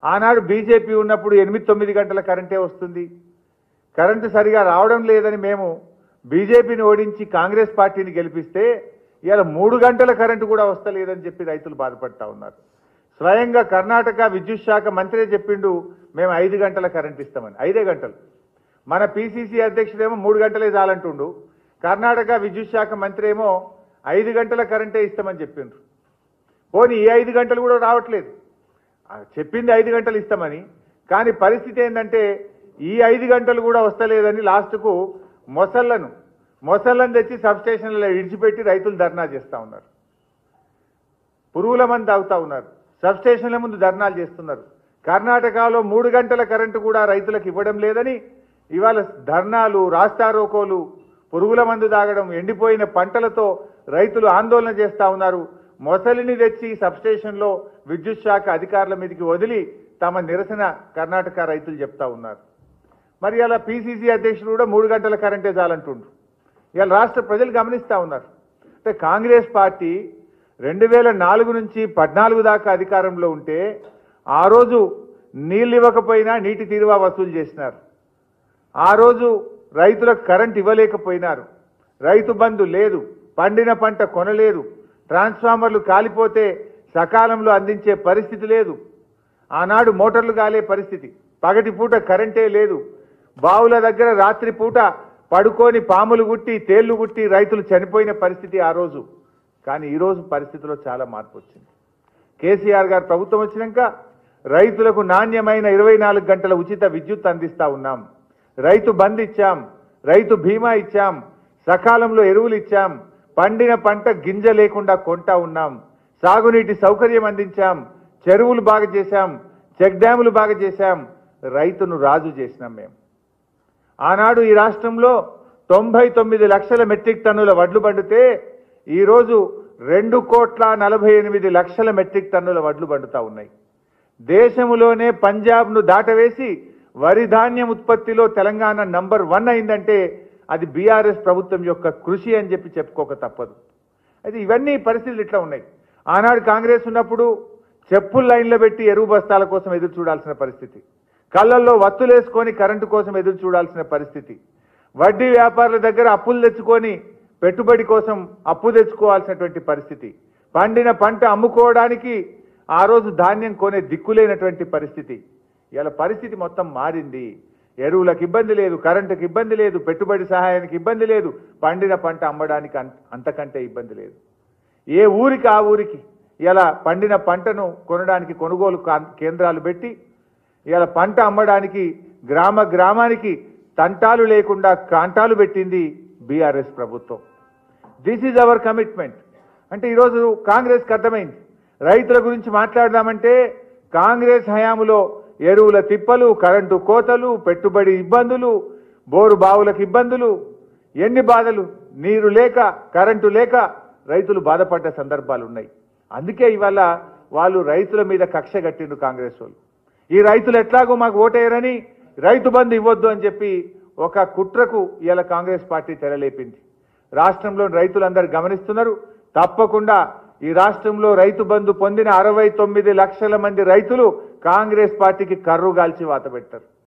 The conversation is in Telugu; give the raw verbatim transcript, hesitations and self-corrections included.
ఆనాడు బీజేపీ ఉన్నప్పుడు ఎనిమిది తొమ్మిది గంటల కరెంటే వస్తుంది. కరెంటు సరిగా రావడం లేదని మేము బీజేపీని ఓడించి కాంగ్రెస్ పార్టీని గెలిపిస్తే ఇవాళ మూడు గంటల కరెంటు కూడా వస్తలేదని చెప్పి రైతులు బాధపడతా ఉన్నారు. స్వయంగా కర్ణాటక విద్యుత్ శాఖ మంత్రే చెప్పిండు మేము ఐదు గంటల కరెంట్ ఇస్తామని. ఐదే గంటలు. మన పీసీసీ అధ్యక్షుడేమో మూడు గంటలే చాలంటుండు. కర్ణాటక విద్యుత్ శాఖ మంత్రి ఏమో ఐదు గంటల కరెంటే ఇస్తామని చెప్పిండ్రు. పోనీ ఈ ఐదు గంటలు కూడా రావట్లేదు. చెప్పింది ఐదు గంటలు ఇస్తామని, కానీ పరిస్థితి ఏంటంటే ఈ ఐదు గంటలు కూడా వస్తలేదని లాస్ట్కు మొసళ్లను మొసళ్లను తెచ్చి సబ్స్టేషన్లలో ఇడిచిపెట్టి రైతులు ధర్నా చేస్తూ ఉన్నారు. పురుగుల మంది తాగుతూ ఉన్నారు. సబ్స్టేషన్ల ముందు ధర్నాలు చేస్తున్నారు. కర్ణాటకలో మూడు గంటల కరెంటు కూడా రైతులకు ఇవ్వడం లేదని ఇవాళ ధర్నాలు, రాస్తారోకోలు, పురుగుల మందు తాగడం, ఎండిపోయిన పంటలతో రైతులు ఆందోళన చేస్తూ ఉన్నారు. మొసలిని తెచ్చి సబ్స్టేషన్లో విద్యుత్ శాఖ అధికారుల మీదకి వదిలి తమ నిరసన కర్ణాటక రైతులు చెప్తా ఉన్నారు. మరి ఇలా పీసీసీ అధ్యక్షుడు కూడా మూడు గంటల కరెంటే చాలంటుండ్రు. ఇవాళ రాష్ట్ర ప్రజలు గమనిస్తూ ఉన్నారు. అంటే కాంగ్రెస్ పార్టీ రెండు వేల నాలుగు నుంచి పద్నాలుగు దాకా అధికారంలో ఉంటే ఆ రోజు నీళ్ళు ఇవ్వకపోయినా నీటి తీరువా వసూలు చేసినారు. ఆ రోజు రైతులకు కరెంట్ ఇవ్వలేకపోయినారు. రైతు బంధు లేదు, పండిన పంట కొనలేదు, ట్రాన్స్ఫార్మర్లు కాలిపోతే సకాలంలో అందించే పరిస్థితి లేదు. ఆనాడు మోటార్లు కాలే పరిస్థితి, పగటి పూట కరెంటే లేదు. బావుల దగ్గర రాత్రి పూట పడుకొని పాములు గుట్టి తేళ్లు గుట్టి రైతులు చనిపోయిన పరిస్థితి ఆ రోజు. కానీ ఈరోజు పరిస్థితిలో చాలా మార్పు వచ్చింది. కేసీఆర్ గారు ప్రభుత్వం వచ్చినాక రైతులకు నాణ్యమైన ఇరవై నాలుగు గంటల ఉచిత విద్యుత్ అందిస్తా ఉన్నాం. రైతు బంద్ ఇచ్చాం, రైతు బీమా ఇచ్చాం, సకాలంలో ఎరువులు ఇచ్చాం, పండిన పంట గింజ లేకుండా కొంటా ఉన్నాం, సాగునీటి సౌకర్యం అందించాం, చెరువులు బాగా చేశాం, చెక్ డ్యాములు బాగా చేశాం, రైతును రాజు చేసినాం. మేము ఆనాడు ఈ రాష్ట్రంలో తొంభై తొమ్మిది లక్షల మెట్రిక్ టన్నుల వడ్లు పండితే ఈరోజు రెండు కోట్ల నలభై ఎనిమిది లక్షల మెట్రిక్ టన్నుల వడ్లు పండుతా ఉన్నాయి. దేశంలోనే పంజాబ్ను దాటవేసి వరి ధాన్యం ఉత్పత్తిలో తెలంగాణ నంబర్ వన్ అయిందంటే అది బీఆర్ఎస్ ప్రభుత్వం యొక్క కృషి అని చెప్పి చెప్పుకోక తప్పదు. అయితే ఇవన్నీ పరిస్థితులు ఇట్లా ఉన్నాయి. ఆనాడు కాంగ్రెస్ ఉన్నప్పుడు చెప్పుల లైన్లో పెట్టి ఎరువు బస్తాల కోసం ఎదురు చూడాల్సిన పరిస్థితి, కళ్ళల్లో వత్తులేసుకొని కరెంటు కోసం ఎదురు చూడాల్సిన పరిస్థితి, వడ్డీ వ్యాపారుల దగ్గర అప్పులు తెచ్చుకొని పెట్టుబడి కోసం అప్పు తెచ్చుకోవాల్సినటువంటి పరిస్థితి, పండిన పంట అమ్ముకోవడానికి ఆ రోజు ధాన్యం కొనే దిక్కులేనటువంటి పరిస్థితి. ఇలా పరిస్థితి మొత్తం మారింది. ఎరువులకు ఇబ్బంది లేదు, కరెంటుకి ఇబ్బంది లేదు, పెట్టుబడి సహాయానికి ఇబ్బంది లేదు, పండిన పంట అమ్మడానికి అంతకంటే ఇబ్బంది లేదు. ఏ ఊరికి ఆ ఊరికి ఇలా పండిన పంటను కొనడానికి కొనుగోలు కేంద్రాలు పెట్టి ఇలా పంట అమ్మడానికి గ్రామ గ్రామానికి తంటాలు లేకుండా కాంటాలు పెట్టింది బీఆర్ఎస్ ప్రభుత్వం. This is our commitment. అంటే ఈరోజు కాంగ్రెస్కి అర్థమైంది, రైతుల గురించి మాట్లాడదామంటే కాంగ్రెస్ హయాంలో ఎరువుల తిప్పలు, కరెంటు కోతలు, పెట్టుబడి ఇబ్బందులు, బోరు బావులకు ఇబ్బందులు, ఎన్ని బాధలు, నీరు లేక కరెంటు లేక రైతులు బాధపడ్డ సందర్భాలు ఉన్నాయి. అందుకే ఇవాళ వాళ్ళు రైతుల మీద కక్ష కట్టిండు కాంగ్రెస్ వాళ్ళు. ఈ రైతులు ఎట్లాగో మాకు ఓటేయరని రైతు బంధు ఇవ్వద్దు అని చెప్పి ఒక కుట్రకు ఇవాళ కాంగ్రెస్ పార్టీ తెరలేపింది. రాష్ట్రంలో రైతులందరూ గమనిస్తున్నారు. తప్పకుండా ఈ రాష్ట్రంలో రైతు బంధు పొందిన అరవై తొమ్మిది లక్షల మంది రైతులు కాంగ్రెస్ పార్టీకి కర్రు గాల్చి వాత పెట్టారు.